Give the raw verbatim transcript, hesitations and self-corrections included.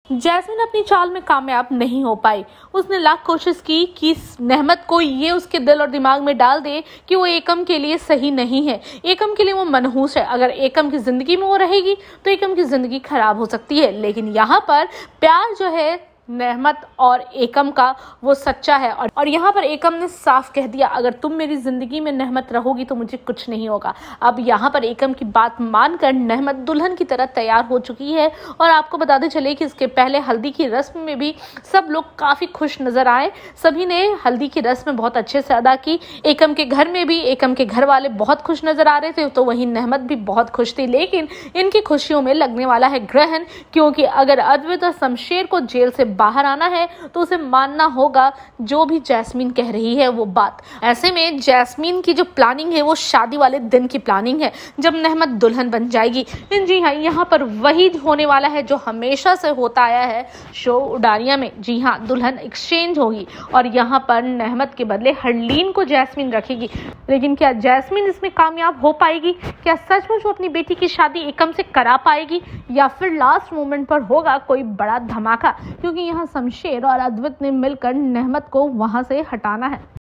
Jasmine अपनी चाल में कामयाब नहीं हो पाई। उसने लाख कोशिश की कि नेहमत को ये उसके दिल और दिमाग में डाल दे कि वो एकम के लिए सही नहीं है, एकम के लिए वो मनहूस है। अगर एकम की जिंदगी में वो रहेगी तो एकम की जिंदगी खराब हो सकती है। लेकिन यहाँ पर प्यार जो है नेहमत और एकम का वो सच्चा है और, और यहाँ पर एकम ने साफ कह दिया, अगर तुम मेरी जिंदगी में नेहमत रहोगी तो मुझे कुछ नहीं होगा। अब यहाँ पर एकम की बात मानकर नेहमत दुल्हन की तरह तैयार हो चुकी है। और आपको बताते चले कि इसके पहले हल्दी की रस्म में भी सब लोग काफी खुश नजर आए। सभी ने हल्दी की रस्म बहुत अच्छे से अदा की। एकम के घर में भी एकम के घर वाले बहुत खुश नजर आ रहे थे, तो वहीं नेहमत भी बहुत खुश थी। लेकिन इनकी खुशियों में लगने वाला है ग्रहण, क्योंकि अगर अद्वैत और शमशेर को जेल से बाहर आना है तो उसे मानना होगा जो भी जैस्मीन कह रही है वो बात। ऐसे में जैस्मीन की जो प्लानिंग है वो शादी वाले दिन की प्लानिंग है, जब नेहमत दुल्हन बन जाएगी। जी हाँ, यहाँ पर वही होने वाला है जो हमेशा से होता आया है शो उडारियां में। जी हाँ, दुल्हन एक्सचेंज होगी और यहाँ पर नेहमत के बदले हरलीन को जैस्मीन रखेगी। लेकिन क्या जैस्मीन इसमें कामयाब हो पाएगी? क्या सचमुच वो अपनी बेटी की शादी एकम से करा पाएगी, या फिर लास्ट मोमेंट पर होगा कोई बड़ा धमाका? क्योंकि यहाँ शमशेर और अद्वैत ने मिलकर नेहमत को वहां से हटाना है।